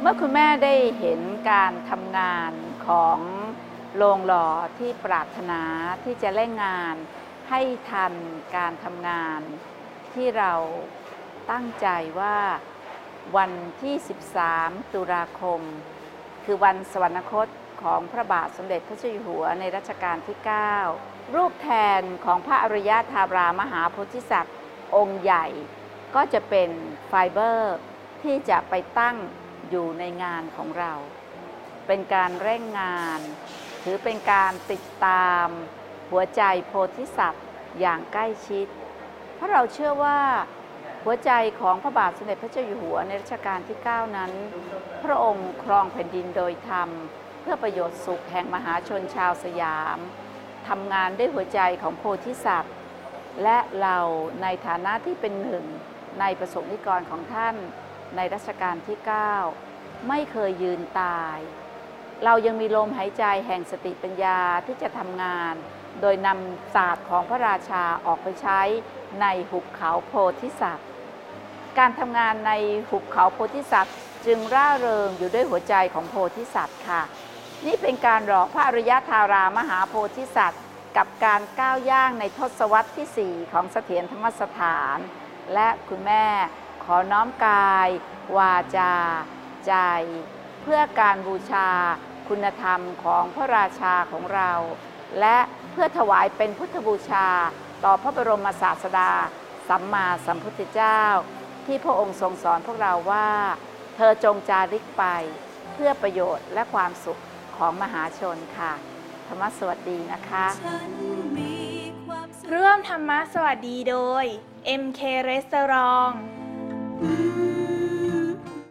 เมื่อคุณแม่ได้เห็นการทำงานของโรงหล่อที่ปรารถนาที่จะเร่งงานให้ทันการทำงานที่เราตั้งใจว่าวันที่ 13 ตุลาคมคือวันสวรรคตของพระบาทสมเด็จพระเจ้าอยู่หัวในรัชกาลที่ 9 รูปแทนของพระอริยธารามหาโพธิสัตว์องค์ใหญ่ก็จะเป็นไฟเบอร์ที่จะไปตั้งอยู่ในงานของเรา เป็นการเร่งงานถือเป็นการติดตามหัวใจโพธิสัตว์อย่างใกล้ชิดเพราะเราเชื่อว่าหัวใจของพระบาทสมเด็จพระเจ้าอยู่หัวในรัชกาลที่ 9 นั้นพระองค์ครองแผ่นดินโดยธรรมเพื่อประโยชน์สุขแห่งมหาชนชาวสยามทำงานด้วยหัวใจของโพธิสัตว์และเราในฐานะที่เป็นหนึ่งในประสบนิกรของท่านในรัชกาลที่ 9 ไม่เคยยืนตายเรายังมีลมหายใจแห่งสติปัญญาที่จะทำงานโดยนำศาสตร์ของพระราชาออกไปใช้ในหุบเขาโพธิสัตว์การทำงานในหุบเขาโพธิสัตว์จึงร่าเริงอยู่ด้วยหัวใจของโพธิสัตว์ค่ะนี่เป็นการหล่อพระอริยธารามหาโพธิสัตว์กับการก้าวย่างในทศวรรษที่ 4 ของเสถียรธรรมสถานและคุณแม่ขอน้อมกายวาจาใจเพื่อการบูชาคุณธรรมของพระราชาของเราและเพื่อถวายเป็นพุทธบูชาต่อพระบรมศาสดาสัมมาสัมพุทธเจ้าที่พระองค์ทรงสอนพวกเราว่าเธอจงจาริกไปเพื่อประโยชน์และความสุขของมหาชนค่ะธรรมสวัสดีนะคะร่วมธรรมะสวัสดีโดย MK Restaurant